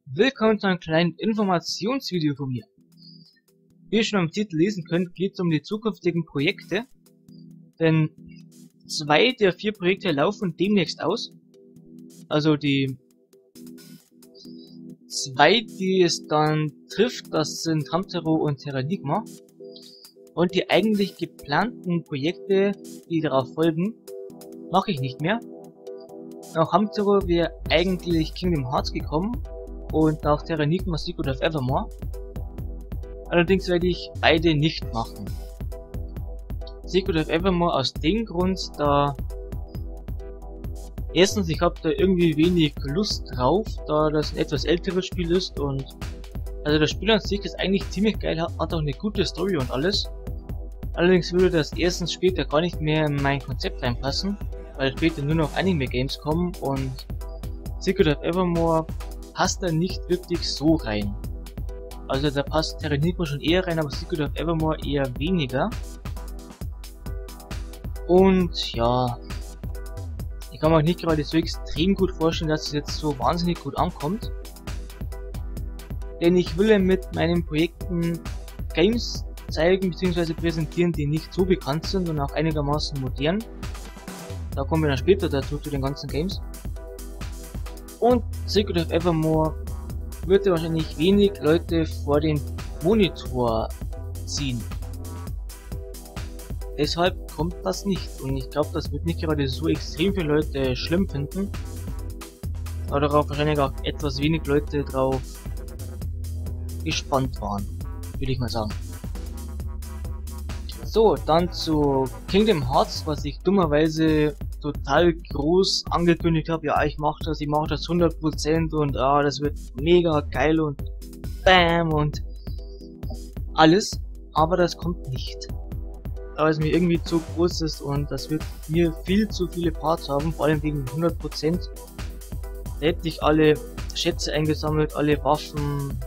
Willkommen zu einem kleinen Informationsvideo von mir. Wie ihr schon am Titel lesen könnt, geht es um die zukünftigen Projekte, denn 2 der 4 Projekte laufen demnächst aus. Also die 2, die es dann trifft, das sind Hamtaro und Terranigma. Und die eigentlich geplanten Projekte, die darauf folgen, mache ich nicht mehr. Nach Hamtaro wäre eigentlich Kingdom Hearts gekommen und nach Terranigma Secret of Evermore. Allerdings werde ich beide nicht machen. Secret of Evermore aus dem Grund, da erstens, ich habe da irgendwie wenig Lust drauf, da das ein etwas älteres Spiel ist und also das Spiel an sich ist eigentlich ziemlich geil, hat auch eine gute Story und alles. Allerdings würde das erstens später gar nicht mehr in mein Konzept reinpassen, weil später nur noch Anime-Games kommen und Secret of Evermore passt da nicht wirklich so rein. Also da passt Terranigma schon eher rein, aber Secret of Evermore eher weniger. Und ja, ich kann mir auch nicht gerade so extrem gut vorstellen, dass es jetzt so wahnsinnig gut ankommt. Denn ich will mit meinen Projekten Games zeigen bzw. präsentieren, die nicht so bekannt sind und auch einigermaßen modern. Da kommen wir dann später dazu, zu den ganzen Games. Und Secret of Evermore wird wahrscheinlich wenig Leute vor den Monitor ziehen. Deshalb kommt das nicht und ich glaube, das wird nicht gerade so extrem viele Leute schlimm finden. Aber darauf wahrscheinlich auch etwas wenig Leute drauf gespannt waren, würde ich mal sagen. So, dann zu Kingdom Hearts, was ich dummerweise total groß angekündigt habe. Ja, ich mache das 100% und das wird mega geil und bam und alles. Aber das kommt nicht. Da es mir irgendwie zu groß ist und das wird mir viel zu viele Parts haben, vor allem wegen 100%. Da hätte ich alle Schätze eingesammelt, alle Waffen,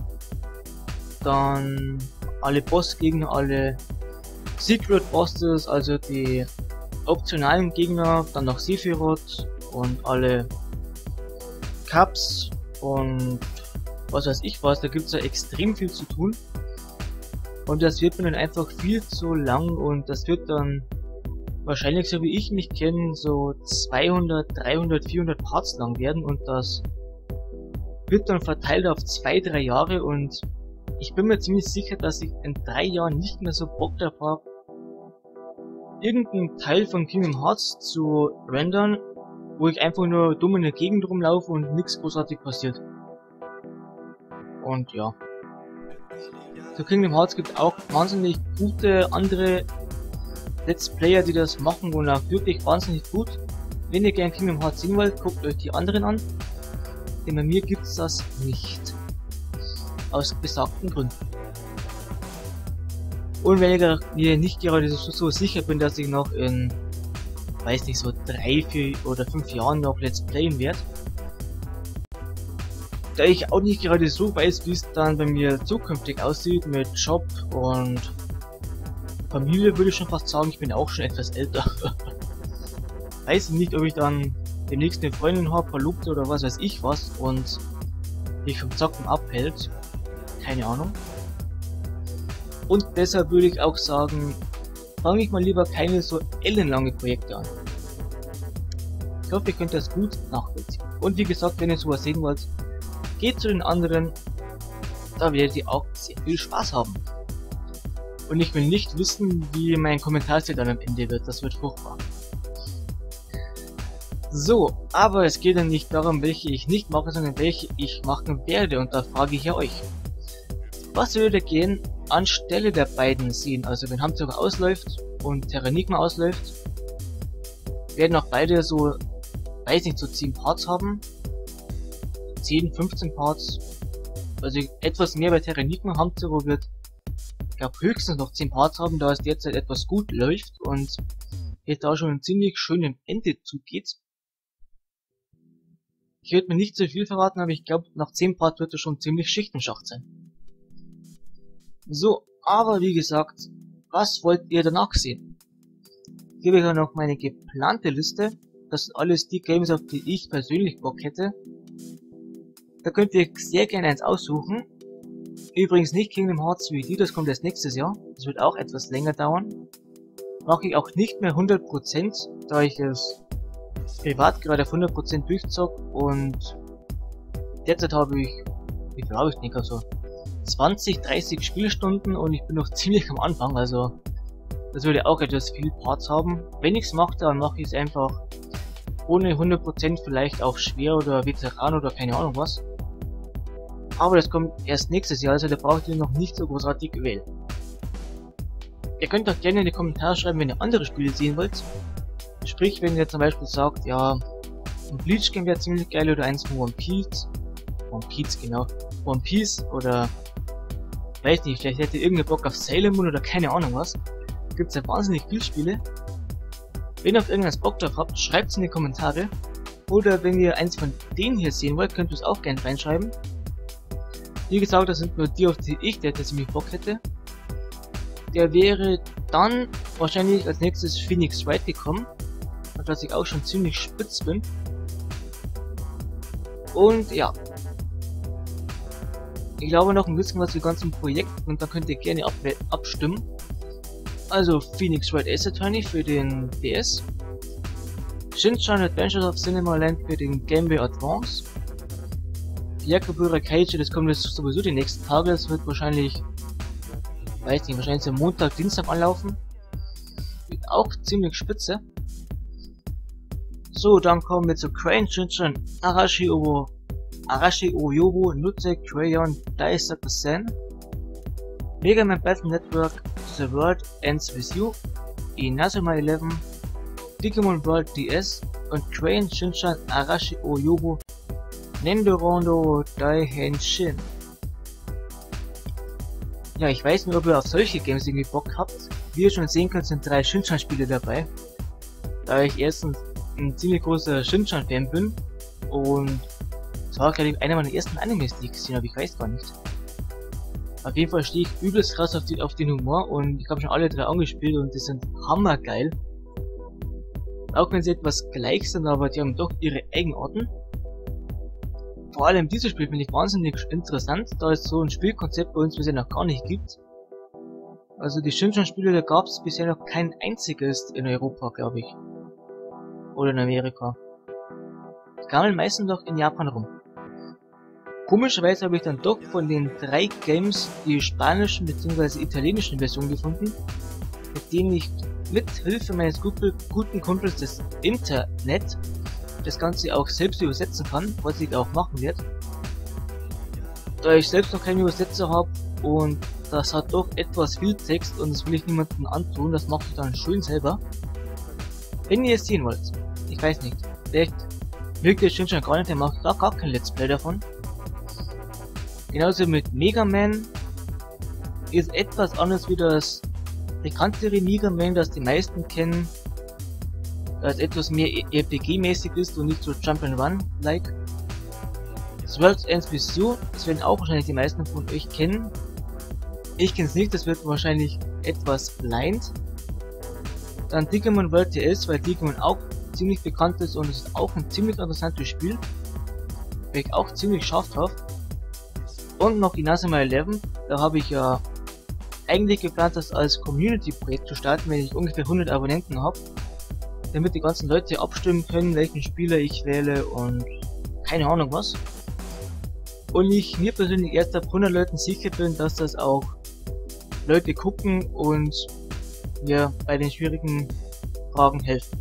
dann alle Bossgegner, alle Secret Bosses, also die optionalen Gegner, dann noch Sephiroth und alle Cups und was weiß ich was, da gibt es ja extrem viel zu tun. Und das wird mir dann einfach viel zu lang und das wird dann wahrscheinlich, so wie ich mich kenne, so 200, 300, 400 Parts lang werden und das wird dann verteilt auf 2-3 Jahre und ich bin mir ziemlich sicher, dass ich in 3 Jahren nicht mehr so Bock darauf habe, irgendeinen Teil von Kingdom Hearts zu rendern, wo ich einfach nur dumm in der Gegend rumlaufe und nichts großartig passiert. Und ja. Zu Kingdom Hearts gibt es auch wahnsinnig gute andere Let's Player, die das machen und auch wirklich wahnsinnig gut. Wenn ihr gerne Kingdom Hearts sehen wollt, guckt euch die anderen an. Denn bei mir gibt es das nicht. Aus besagten Gründen. Und wenn ich mir nicht gerade so sicher bin, dass ich noch in, weiß nicht, so 3, 4 oder 5 Jahren noch Let's Playen werde, da ich auch nicht gerade so weiß, wie es dann bei mir zukünftig aussieht mit Job und Familie, würde ich schon fast sagen, ich bin auch schon etwas älter. Weiß nicht, ob ich dann demnächst eine Freundin habe, Verlobte oder was weiß ich was und mich vom Zocken abhält. Keine Ahnung. Und deshalb würde ich auch sagen, fange ich mal lieber keine so ellenlange Projekte an. Ich hoffe, ihr könnt das gut nachvollziehen. Und wie gesagt, wenn ihr sowas sehen wollt, geht zu den anderen, da werdet ihr auch sehr viel Spaß haben. Und ich will nicht wissen, wie mein Kommentarstil dann am Ende wird, das wird furchtbar. So, aber es geht dann nicht darum, welche ich nicht mache, sondern welche ich machen werde und da frage ich ja euch. Was würde gehen anstelle der beiden sehen? Also wenn Hamtaro ausläuft und Terranigma ausläuft, werden auch beide so, weiß nicht, so 10 Parts haben. 10, 15 Parts. Also etwas mehr bei Terranigma. Hamtaro wird, ich glaube, höchstens noch 10 Parts haben, da es derzeit etwas gut läuft und jetzt auch schon ein ziemlich schönem Ende zugeht. Ich würde mir nicht so viel verraten, aber ich glaube, nach 10 Parts wird er schon ziemlich Schichtenschacht sein. So, aber wie gesagt, was wollt ihr danach sehen? Hier habe ich ja noch meine geplante Liste. Das sind alles die Games, auf die ich persönlich Bock hätte. Da könnt ihr sehr gerne eins aussuchen. Übrigens nicht Kingdom Hearts 3D, das kommt erst nächstes Jahr. Das wird auch etwas länger dauern. Mache ich auch nicht mehr 100%, da ich es privat gerade auf 100% durchzock und derzeit habe ich, wie viel habe ich denn, also 20, 30 Spielstunden und ich bin noch ziemlich am Anfang, also das würde auch etwas viel Parts haben. Wenn ich es mache, dann mache ich es einfach ohne 100%, vielleicht auf schwer oder Veteran oder keine Ahnung was. Aber das kommt erst nächstes Jahr, also da braucht ihr noch nicht so großartig wählen. Ihr könnt auch gerne in die Kommentare schreiben, wenn ihr andere Spiele sehen wollt. Sprich, wenn ihr zum Beispiel sagt, ja, ein Bleach Game wäre ziemlich geil oder eins von One Piece, genau, One Piece oder, weiß nicht, vielleicht hättet ihr irgendeinen Bock auf Sailor Moon oder keine Ahnung was. Gibt's ja wahnsinnig viele Spiele. Wenn ihr auf irgendwas Bock drauf habt, schreibt es in die Kommentare. Oder wenn ihr eins von denen hier sehen wollt, könnt ihr es auch gerne reinschreiben. Wie gesagt, das sind nur die, auf die ich derzeit ziemlich Bock hätte. Der wäre dann wahrscheinlich als nächstes Phoenix Wright gekommen. Und dass ich auch schon ziemlich spitz bin. Und ja. Ich glaube noch ein bisschen was zu ganzen Projekten und da könnt ihr gerne abstimmen. Also Phoenix Wright Ace Attorney für den DS. Shin-Chan Adventures of Cinema Land für den Game Boy Advance. Yakabura Keiji, das kommt jetzt sowieso die nächsten Tage, das wird wahrscheinlich, weiß nicht, wahrscheinlich am Montag, Dienstag anlaufen. Wird auch ziemlich spitze. So, dann kommen wir zu Crane Shin-Chan Arashi Oyobo Nutze Crayon Daisaku-sen. Mega Man Battle Network The World Ends With You, Inazuma 11, Digimon World DS und Crane Shin-Chan Arashi Oyobo Nendorondo Daihenshin. Ja, ich weiß nicht, ob ihr auf solche Games irgendwie Bock habt. Wie ihr schon sehen könnt, sind 3 Shin-Chan Spiele dabei. Da ich erstens ein ziemlich großer Shin-Chan Fan bin und das war glaube ich einer meiner ersten Animes, die ich gesehen habe, ich weiß gar nicht. Auf jeden Fall stehe ich übelst krass auf den Humor und ich habe schon alle 3 angespielt und die sind hammergeil. Auch wenn sie etwas gleich sind, aber die haben doch ihre Eigenarten. Vor allem dieses Spiel finde ich wahnsinnig interessant, da es so ein Spielkonzept bei uns bisher noch gar nicht gibt. Also die Shin-Chan Spiele, da gab es bisher noch kein einziges in Europa, glaube ich. Oder in Amerika. Die kamen meistens noch in Japan rum. Komischerweise habe ich dann doch von den 3 Games die spanischen bzw. italienischen Versionen gefunden, mit denen ich mit Hilfe meines guten Kumpels des Internet das Ganze auch selbst übersetzen kann, was ich auch machen werde. Da ich selbst noch keinen Übersetzer habe und das hat doch etwas viel Text und das will ich niemandem antun, das mache ich dann schön selber. Wenn ihr es sehen wollt, ich weiß nicht, vielleicht mögt ihr es schon gar nicht, dann mache ich gar kein Let's Play davon. Genauso mit Mega Man ist etwas anders wie das bekanntere Mega Man, das die meisten kennen, das etwas mehr RPG-mäßig ist und nicht so Jump'n'Run-like. Das World Ends With You, das werden auch wahrscheinlich die meisten von euch kennen. Ich kenne es nicht, das wird wahrscheinlich etwas blind. Dann Digimon World DS, weil Digimon auch ziemlich bekannt ist und es ist auch ein ziemlich interessantes Spiel. Bin ich auch ziemlich scharf drauf. Und noch Inazuma 11, da habe ich ja eigentlich geplant, das als Community-Projekt zu starten, wenn ich ungefähr 100 Abonnenten habe. Damit die ganzen Leute abstimmen können, welchen Spieler ich wähle und keine Ahnung was. Und ich mir persönlich erst ab 100 Leuten sicher bin, dass das auch Leute gucken und mir bei den schwierigen Fragen helfen.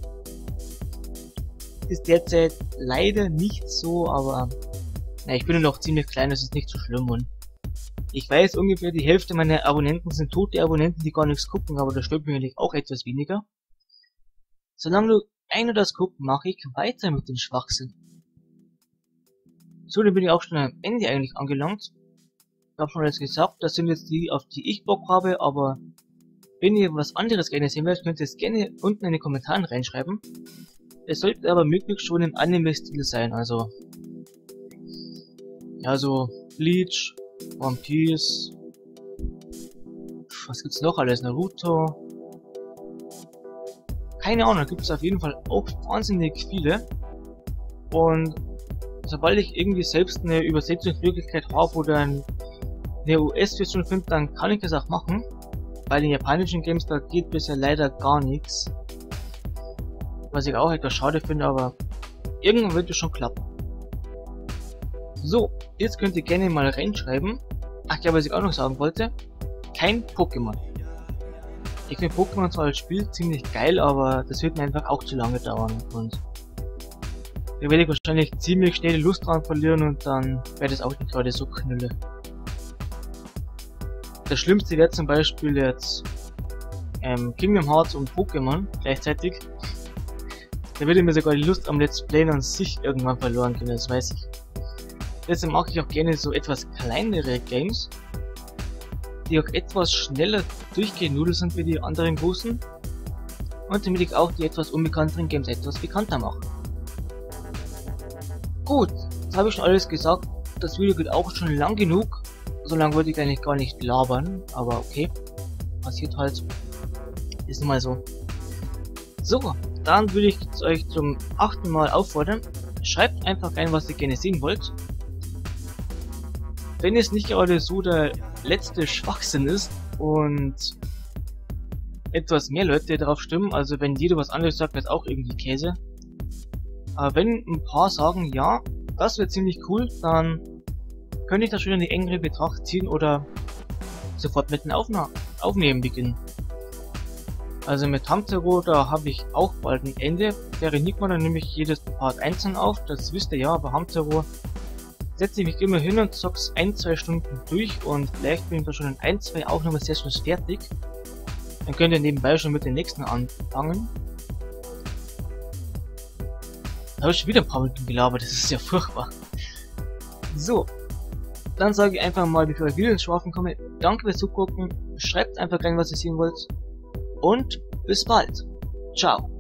Ist derzeit leider nicht so, aber na, ich bin ja noch ziemlich klein, das ist nicht so schlimm und ich weiß ungefähr die Hälfte meiner Abonnenten sind tote Abonnenten, die gar nichts gucken, aber das stört mich eigentlich auch etwas weniger. Solange nur einer das guckt, mache ich weiter mit dem Schwachsinn. So, dann bin ich auch schon am Ende eigentlich angelangt. Ich habe schon alles gesagt, das sind jetzt die, auf die ich Bock habe, aber wenn ihr was anderes gerne sehen wollt, könnt ihr es gerne unten in die Kommentare reinschreiben. Es sollte aber möglichst schon im Anime-Stil sein, also ja, so Bleach, One Piece, was gibt's noch alles, Naruto, keine Ahnung, da gibt es auf jeden Fall auch wahnsinnig viele und sobald ich irgendwie selbst eine Übersetzungsmöglichkeit habe oder eine US-Version finde, dann kann ich das auch machen. Bei den japanischen Games, da geht bisher leider gar nichts. Was ich auch etwas schade finde, aber irgendwann wird es schon klappen. So, jetzt könnt ihr gerne mal reinschreiben. Ach ja, was ich auch noch sagen wollte. Kein Pokémon. Ich finde Pokémon zwar als Spiel ziemlich geil, aber das wird mir einfach auch zu lange dauern. Und da werde ich wahrscheinlich ziemlich schnell die Lust dran verlieren und dann wäre das auch nicht gerade so knülle. Das Schlimmste wäre zum Beispiel jetzt Kingdom Hearts und Pokémon gleichzeitig. Da würde mir sogar die Lust am Let's Playen an sich irgendwann verloren gehen, das weiß ich. Deshalb mache ich auch gerne so etwas kleinere Games, die auch etwas schneller durchgenudelt sind wie die anderen großen. Und damit ich auch die etwas unbekannteren Games etwas bekannter mache. Gut, jetzt habe ich schon alles gesagt. Das Video geht auch schon lang genug. So lange wollte ich eigentlich gar nicht labern, aber okay. Passiert halt. Ist nun mal so. So, dann würde ich euch zum 8. Mal auffordern. Schreibt einfach rein, was ihr gerne sehen wollt. Wenn es nicht gerade so der letzte Schwachsinn ist und etwas mehr Leute darauf stimmen, also wenn jeder was anderes sagt, wird auch irgendwie Käse. Aber wenn ein paar sagen, ja, das wird ziemlich cool, dann könnte ich das schon in die engere Betracht ziehen oder sofort mit dem Aufnehmen beginnen. Also mit Hamtaro, da habe ich auch bald ein Ende. Wäre nicht mal dann nehme ich jedes Part einzeln auf, das wisst ihr ja, aber Hamtaro setze ich mich immer hin und zock's 1-2 Stunden durch und vielleicht bin ich da schon in 1-2 Aufnahmesessions fertig. Dann könnt ihr nebenbei schon mit den nächsten anfangen. Da habe ich schon wieder ein paar Minuten gelabert, das ist ja furchtbar. So, dann sage ich einfach mal, bevor ich wieder ins Schlafen komme, danke fürs Zugucken, schreibt einfach rein, was ihr sehen wollt und bis bald. Ciao.